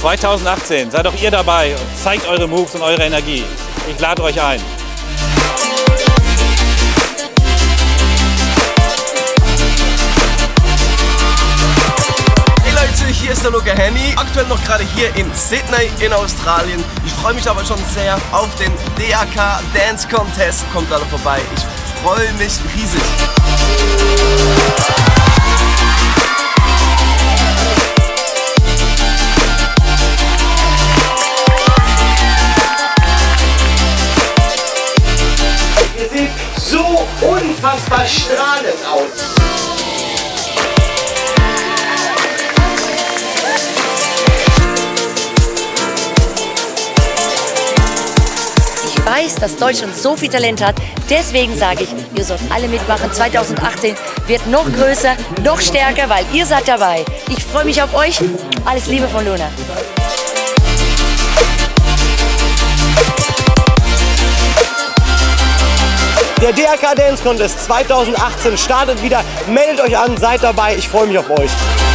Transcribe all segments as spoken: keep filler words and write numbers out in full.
zweitausendachtzehn, seid auch ihr dabei und zeigt eure Moves und eure Energie. Ich lade euch ein. Hey Leute, hier ist der Luca Henny, aktuell noch gerade hier in Sydney in Australien. Ich freue mich aber schon sehr auf den D A K Dance Contest. Kommt alle vorbei, ich freue mich riesig. Ihr seht so unfassbar strahlend aus. Ich weiß, dass Deutschland so viel Talent hat. Deswegen sage ich, ihr sollt alle mitmachen. zweitausendachtzehn wird noch größer, noch stärker, weil ihr seid dabei. Ich freue mich auf euch. Alles Liebe von Luna. Der D A K Dance Contest zweitausendachtzehn startet wieder. Meldet euch an, seid dabei. Ich freue mich auf euch.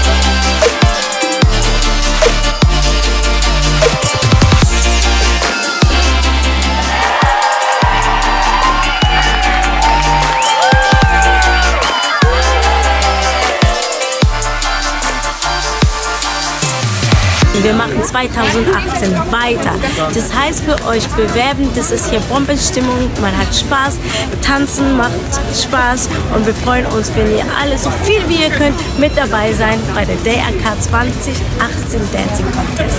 Wir machen zweitausendachtzehn weiter. Das heißt für euch bewerben, das ist hier Bombenstimmung, man hat Spaß, tanzen macht Spaß und wir freuen uns, wenn ihr alle so viel wie ihr könnt mit dabei sein bei der D A K zweitausendachtzehn Dancing Contest.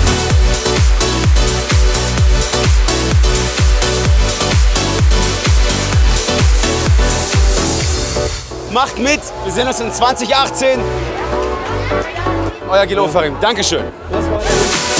Macht mit, wir sehen uns in zweitausendachtzehn. Euer Gil Ofarim. Dankeschön.